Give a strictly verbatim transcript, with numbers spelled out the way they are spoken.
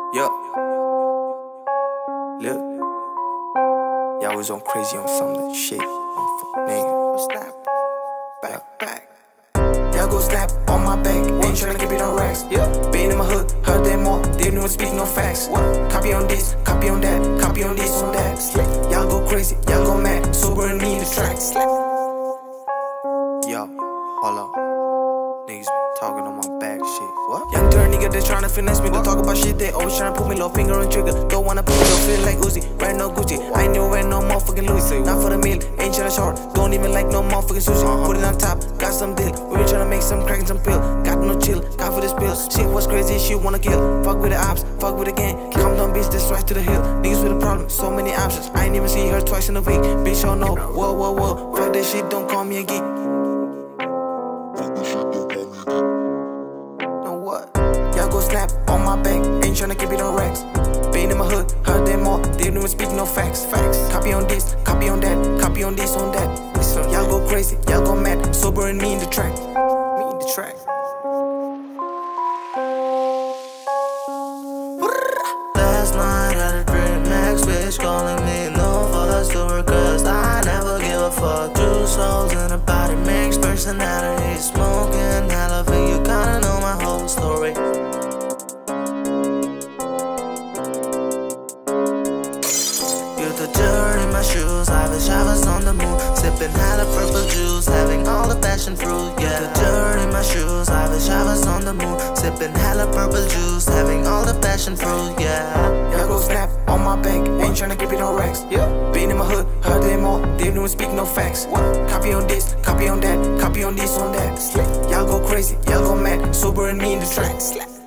Yup. Look. Y'all was on crazy on some of that shit. Motherfucking nigga. Snap. Back, back. Y'all go snap on my back. Ain't tryna keep it on racks. Yeah. Been in my hood, heard them more. Didn't even speak no facts. What? Copy on this, copy on that, copy on this, on that. Y'all go crazy, y'all go mad. Sober and me in the tracks. Yo, hold on. Niggas be talking on my back shit. What? Young turn nigga, they tryna finesse me. They talk about shit, they always tryna put me low finger on trigger. Don't wanna put me low, feel like Uzi. Wear no Gucci, I ain't never wear no motherfucking Louis. Not for the meal, ain't tryna short. Don't even like no motherfucking sushi. Uh-huh. Put it on top, got some deal. We been tryna make some crack and some pill. Got no chill, got for this pill. Shit was crazy, shit wanna kill. Fuck with the ops, fuck with the gang. Come down, bitch, that's right to the hill. Niggas with a problem, so many options. I ain't even see her twice in a week. Bitch, oh no, whoa, whoa, whoa. Fuck that shit, don't call me a geek. Go snap on my back, ain't tryna keep it on racks. Been in my hood, heard them more, didn't even speak no facts. Facts. Copy on this, copy on that, copy on this, on that. Y'all go crazy, y'all go mad, sober and me in the track. Me in the track. Last night at a drink, next bitch calling me no for the story, cause I never give a fuck. Two souls in a body, mixed personality, smoking hella for you, kinda know my whole story. The dirt in my shoes, I wish I was on the moon, sipping hella purple juice, having all the passion fruit, yeah. The dirt in my shoes, I wish I was on the moon, sipping hella purple juice, having all the passion fruit, yeah. Y'all go snap on my back, ain't tryna keep it on racks. Yeah. Been in my hood, heard them more, didn't even speak no facts. What? Copy on this, copy on that, copy on this, on that. Y'all go crazy, y'all go mad, sober and me in the tracks.